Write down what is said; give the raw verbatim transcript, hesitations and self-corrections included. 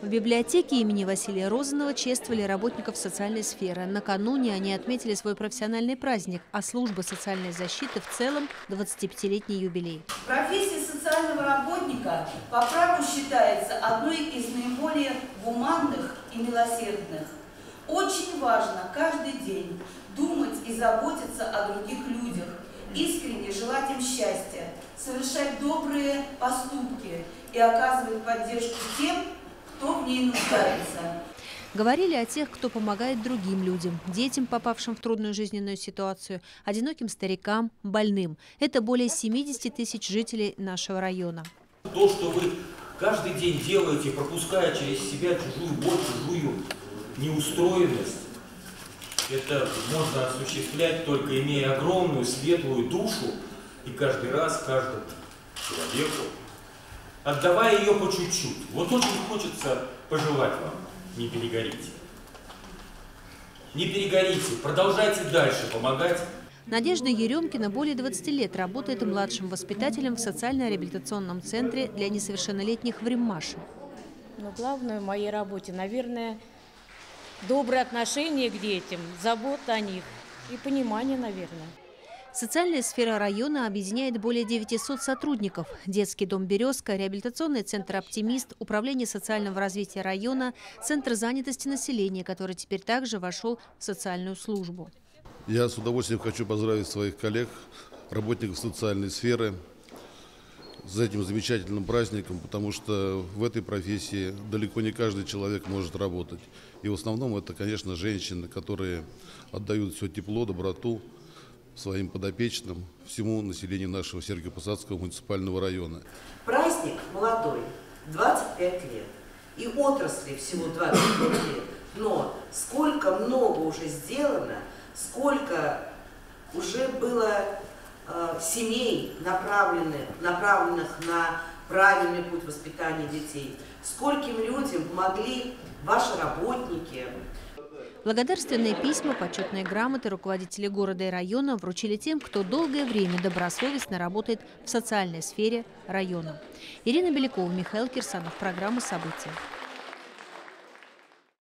В библиотеке имени Василия Розанова чествовали работников социальной сферы. Накануне они отметили свой профессиональный праздник, а служба социальной защиты в целом – двадцатипятилетний юбилей. Профессия социального работника по праву считается одной из наиболее гуманных и милосердных. Очень важно каждый день думать и заботиться о других людях, искренне желать им счастья, совершать добрые поступки и оказывать поддержку тем, кто в ней нуждается. Говорили о тех, кто помогает другим людям, детям, попавшим в трудную жизненную ситуацию, одиноким старикам, больным. Это более семидесяти тысяч жителей нашего района. То, что вы каждый день делаете, пропуская через себя чужую боль, чужую неустроенность, это можно осуществлять, только имея огромную светлую душу и каждый раз каждому человеку, отдавая ее по чуть-чуть. Вот очень хочется пожелать вам: не перегорите. Не перегорите, продолжайте дальше помогать. Надежда Еремкина более двадцати лет работает младшим воспитателем в социально-реабилитационном центре для несовершеннолетних в Риммаше. Но главное в моей работе, наверное, доброе отношение к детям, забота о них и понимание, наверное. Социальная сфера района объединяет более девятисот сотрудников. Детский дом «Березка», реабилитационный центр «Оптимист», управление социального развития района, центр занятости населения, который теперь также вошел в социальную службу. Я с удовольствием хочу поздравить своих коллег, работников социальной сферы, с этим замечательным праздником, потому что в этой профессии далеко не каждый человек может работать. И в основном это, конечно, женщины, которые отдают все тепло, доброту своим подопечным, всему населению нашего Сергиево-Посадского муниципального района. Праздник молодой, двадцать пять лет, и отрасли всего двадцать пять лет, но сколько много уже сделано, сколько уже было э, семей, направленных, направленных на правильный путь воспитания детей, скольким людям помогли ваши работники. Благодарственные письма, почетные грамоты руководители города и района вручили тем, кто долгое время добросовестно работает в социальной сфере района. Ирина Белякова, Михаил Кирсанов. Программа «События».